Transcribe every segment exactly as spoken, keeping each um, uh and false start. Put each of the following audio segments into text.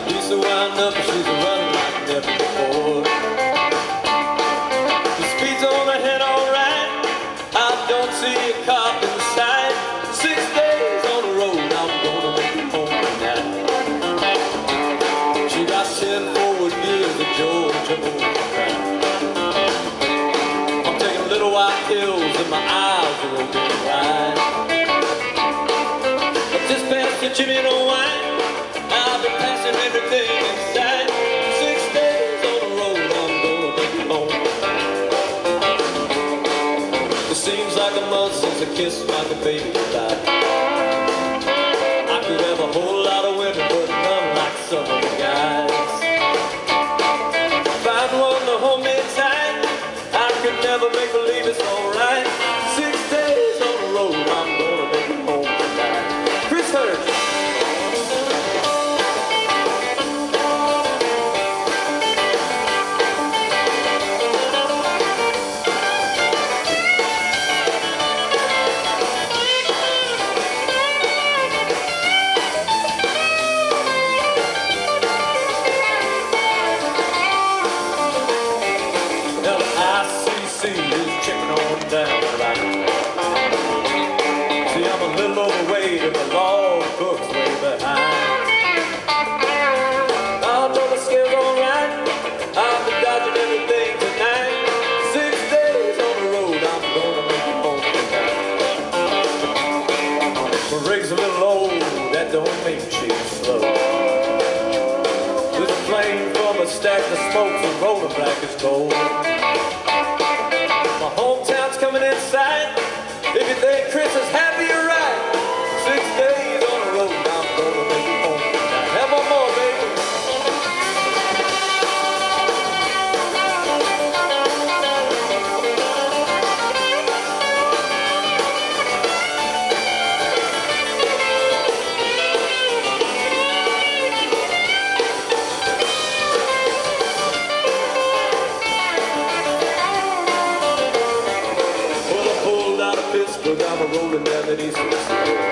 the diesel wound up and she's running like never before. The speed's on ahead alright, I don't see a cop in sight. Six days on the road, I'm gonna make it home tonight. She got ten forward gears of Georgia overground. I'm taking little white hills and my eyes are open wide. I just passed the Jimmy and wine, I've been passing everything in sight. Six days on the road, I'm gonna make it home. It seems like a month since I kissed my baby goodbye. I could have a whole lot of women, but none like some of the guys. Find one to hold me tight, I could never make believe it's alright. Six days on the road, I'm gonna make it home tonight. Chris Hurst. Down right. See, I'm a little overweight and the log book's way behind. I know the scale's alright, I've been dodging everything tonight. Six days on the road, I'm gonna make it home tonight. My rig's a little old, that don't mean she's slow. There's a flame from a stack of smokes and rolling black as gold. My hometown's coming inside. If you think Chris is happy, you're right. Six days on the road, I'm gonna make it home tonight. Have one more, baby. Pittsburgh, I'm a rolling down that east coast.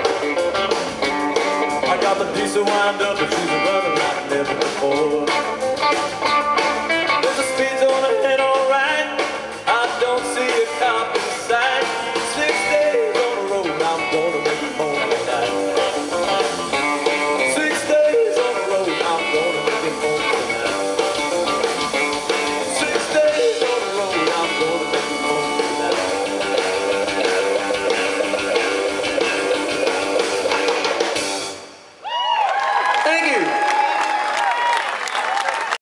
I got the diesel wind up and she's a running like never before. There's a speed zone ahead alright, I don't see a cop in sight. Six days on the road, I'm gonna make it home tonight. Six days on the road, I'm gonna make it home tonight. Six days on the road, I'm gonna make it home tonight. Thank you.